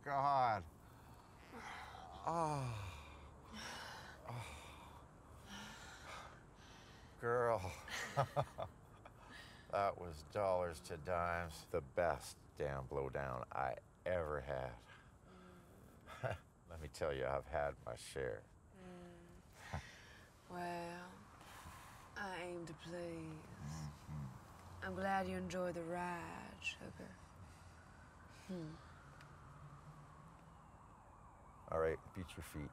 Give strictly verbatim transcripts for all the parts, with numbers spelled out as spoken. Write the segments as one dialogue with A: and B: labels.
A: God. Oh. Oh. Girl. That was dollars to dimes. The best damn blowdown I ever had. Mm. Let me tell you, I've had my share.
B: Mm. Well, I aim to please. Mm-hmm. I'm glad you enjoyed the ride, sugar. Hmm.
A: All right, beat your feet.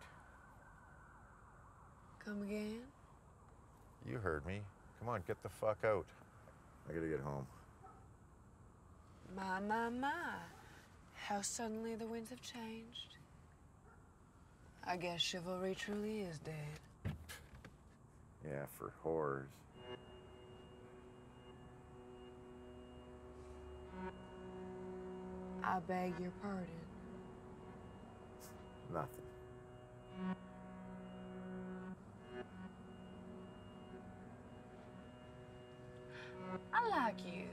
B: Come again?
A: You heard me. Come on, get the fuck out. I gotta get home.
B: My, my, my. How suddenly the winds have changed. I guess chivalry truly is dead.
A: Yeah, for whores.
B: I beg your pardon.
A: Nothing.
B: I like you.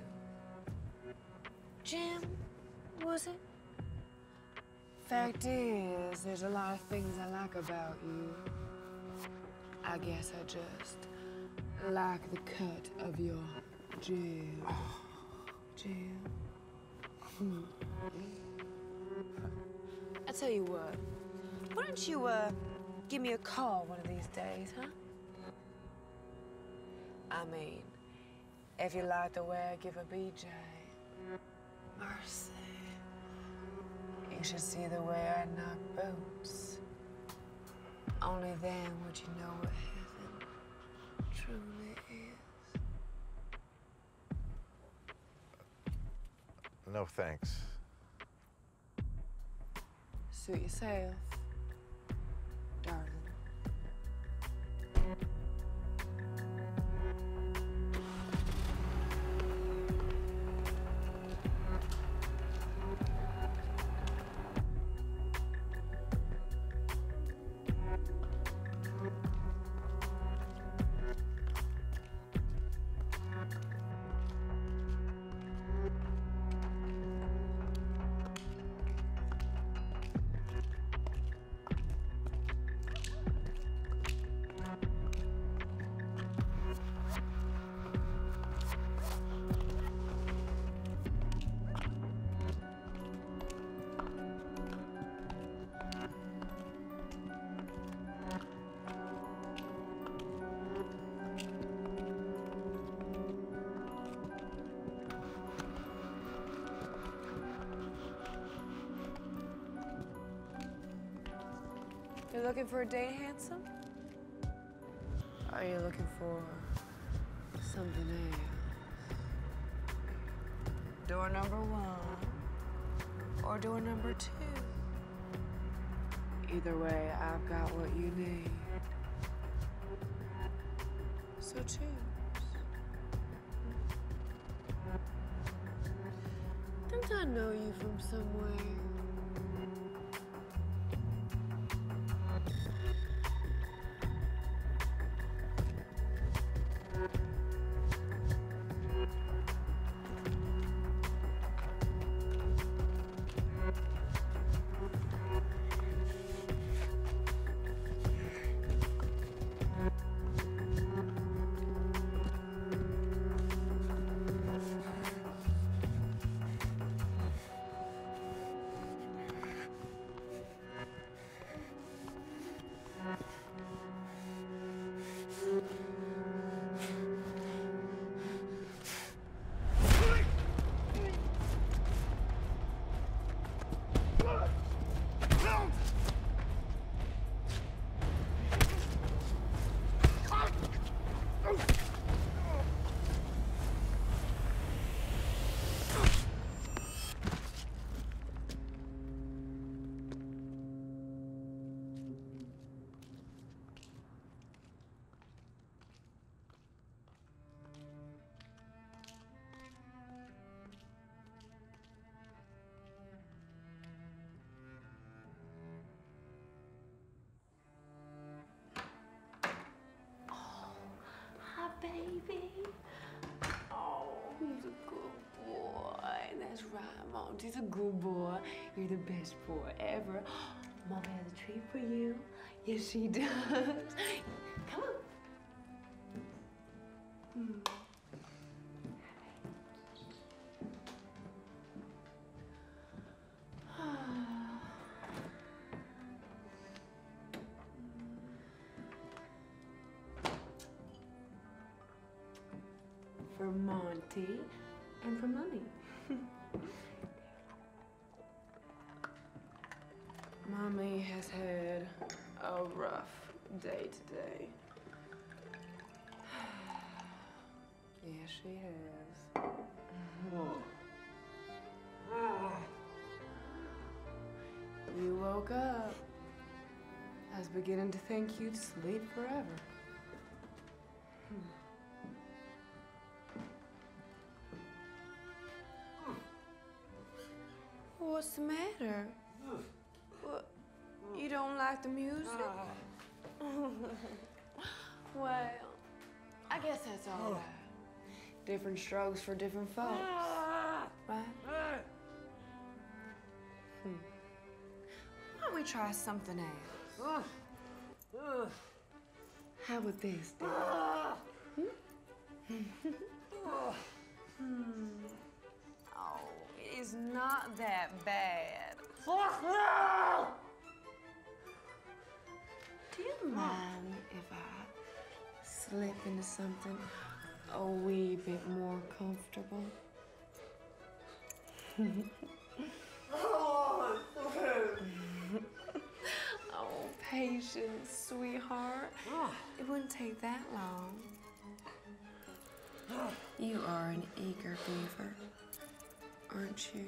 B: Jim, was it? Fact is, there's a lot of things I like about you. I guess I just like the cut of your jib. Jib. Hmm. I tell you what, why don't you, uh, give me a call one of these days, huh? I mean, if you like the way I give a B J, mercy, you should see the way I knock boots. Only then would you know what heaven truly is.
A: No thanks.
B: Suit yourself, darling. You're looking for a date, handsome? Are you looking for something else? Door number one or door number two? Either way, I've got what you need. So choose. Don't I know you from somewhere? That's right, Monty's a good boy. You're the best boy ever. Mom has a treat for you. Yes, she does. Come on. Hmm. For Monty and for Mommy. Mommy has had a rough day today. Yes, she has. You woke up. I was beginning to think you'd sleep forever. What's the matter? What? You don't like the music? Well, I guess that's all right. Different strokes for different folks, right? Hmm. Why don't we try something else? How would this do? Hmm? hmm. Oh, it is not that bad. Do you mind if I slip into something a wee bit more comfortable? Oh, patience, sweetheart. It wouldn't take that long. You are an eager beaver, aren't you?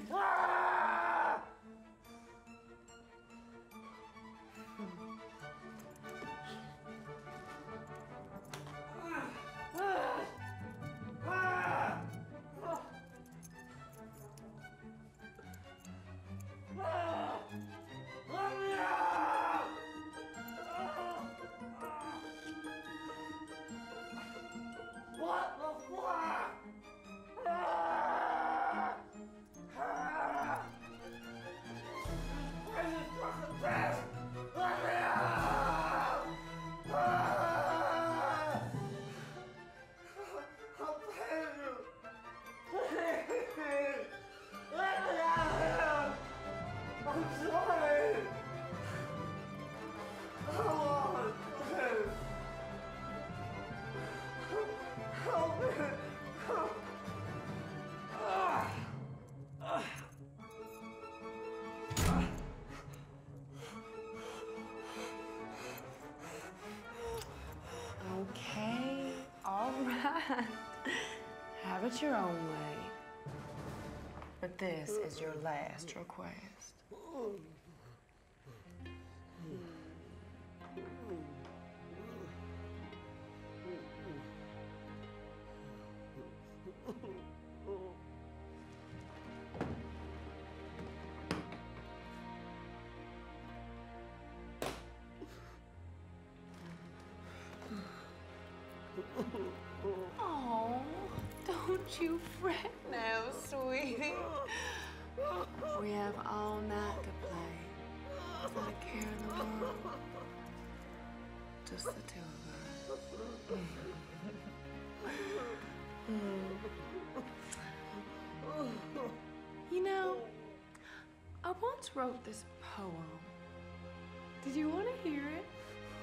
B: Okay, all right. Have it your own way. But this is your last request. Oh, don't you fret now, sweetie. We have all night to play. Not a care in the world. Just the two of us. You know, I once wrote this poem. Did you want to hear it?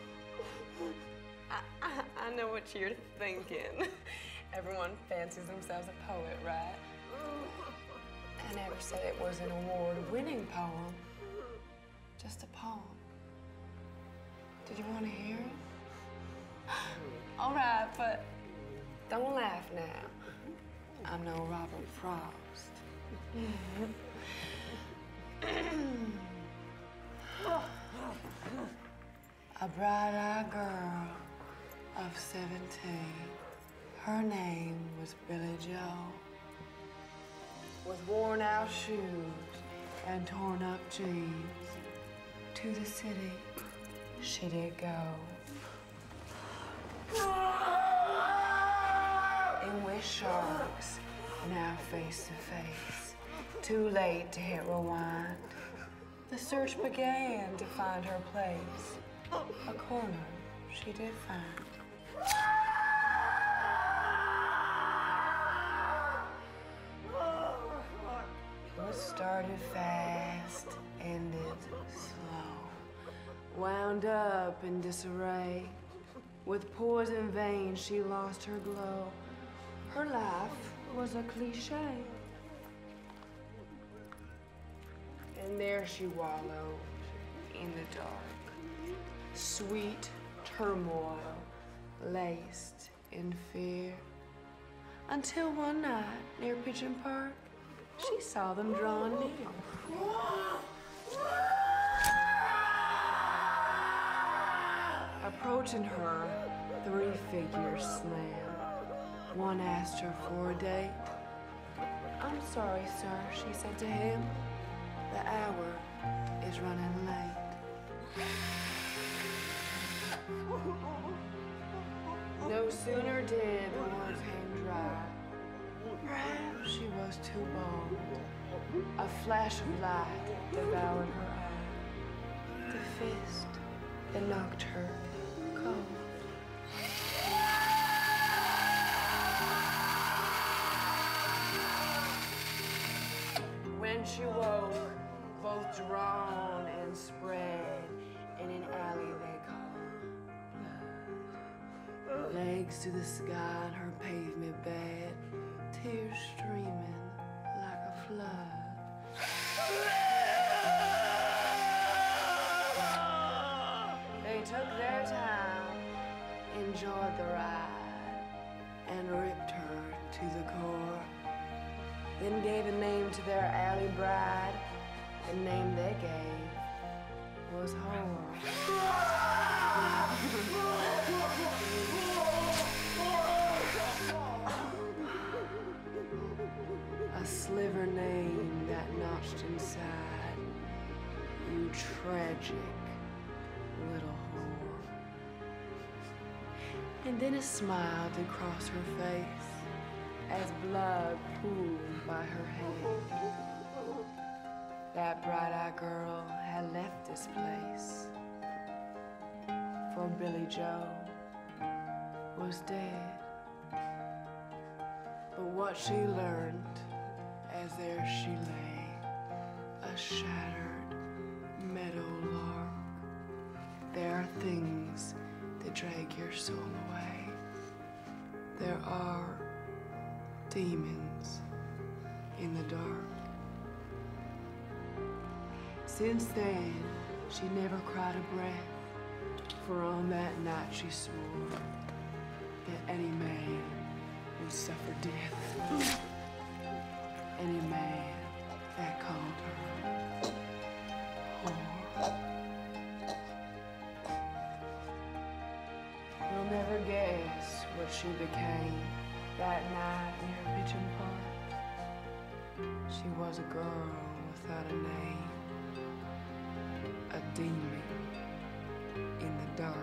B: I, I, I know what you're thinking. Everyone fancies themselves a poet, right? I never said it was an award-winning poem. Just a poem. Did you want to hear it? All right, but don't laugh now. I'm no Robert Frost. A bright-eyed girl of seventeen. Her name was Billy Joe. With worn-out shoes and torn-up jeans, to the city she did go. And with sharks now face to face, Too late to hit rewind. The search began to find her place. A corner she did find. What started fast, ended slow. Wound up in disarray. With poison veins, she lost her glow. Her life was a cliche. And there she wallowed in the dark. Sweet turmoil, laced in fear. Until one night, near Pigeon Park, she saw them drawn near. Approaching her, three figures slammed. One asked her for a date. "I'm sorry, sir," she said to him. "The hour is running late." No sooner did the words hang dry. Perhaps she was too bold. A flash of light devoured her eye. The fist that knocked her cold. When she woke, both drawn and spread in an alley they call blood. Legs to the sky on her pavement bed, tears streaming like a flood. They took their time, enjoyed the ride, and ripped her to the core. Then gave a name to their alley bride. The name they gave was Horror. A sliver name that notched inside. You tragic little whore. And then a smile did cross her face as blood pooled by her head. That bright-eyed girl had left this place, for Billy Joe was dead. But what she learned as there she lay, a shattered meadowlark, there are things that drag your soul away. There are demons in the dark. Since then, she never cried a breath, for on that night she swore that any man would suffer death. Any man that called her whore. You'll never guess what she became that night near Pigeon Park. She was a girl without a name. A demon in the dark.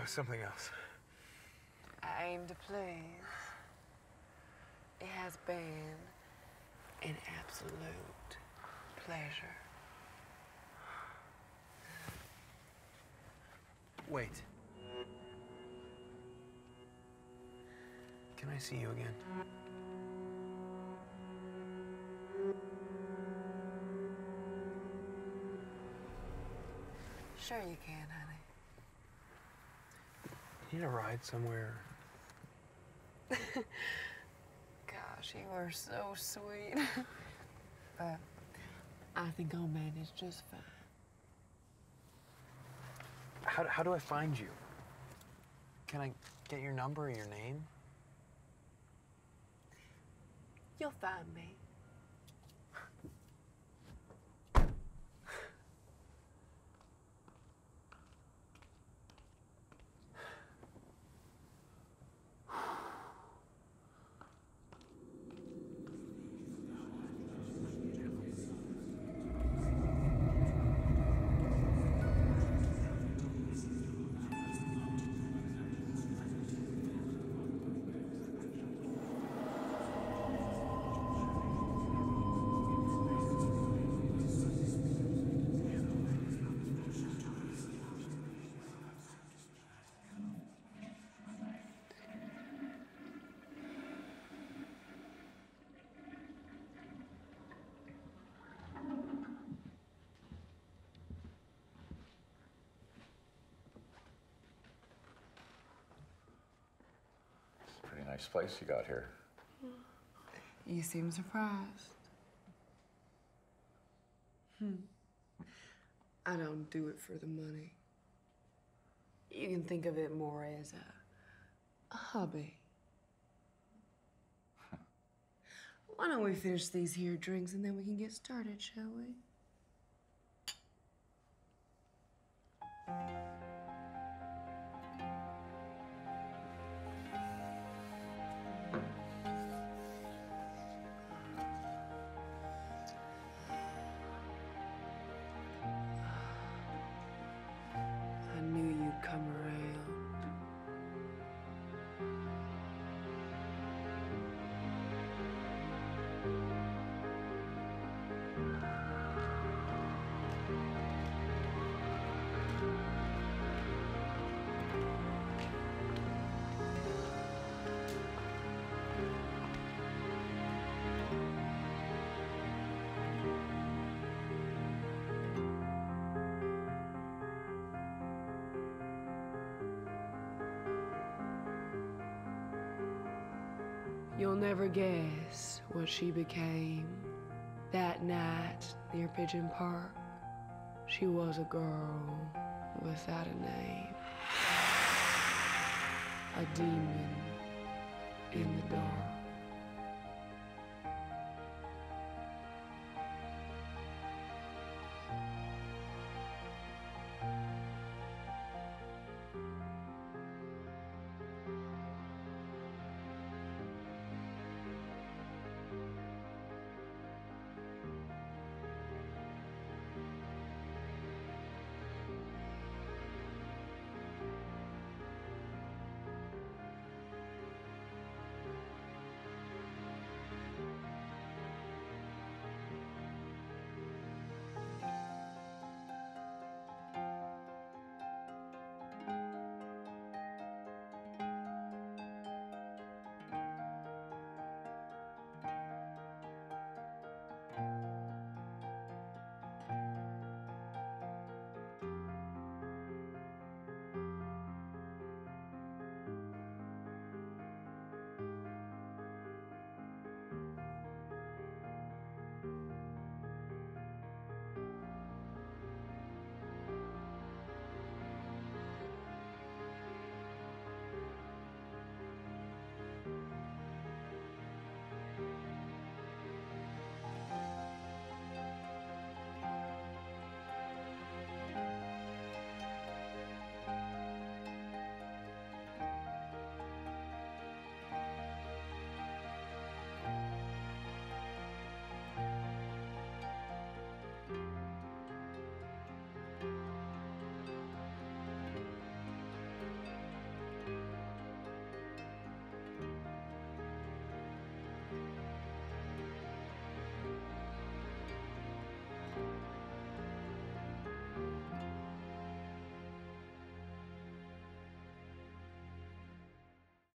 C: something else.
B: I aim to please. It has been an absolute pleasure.
C: Wait. Can I see you again?
B: Sure you can, honey.
C: You need a ride somewhere?
B: Gosh, you are so sweet. But I think I'll manage just fine.
C: How, how do I find you? Can I get your number or your name?
B: You'll find me.
A: Nice place you got here.
B: You seem surprised. Hmm. I don't do it for the money. You can think of it more as a, a hobby. Why don't we finish these here drinks and then we can get started, shall we? Come around. You'll never guess what she became that night near Pigeon Park. She was a girl without a name, a demon in the dark.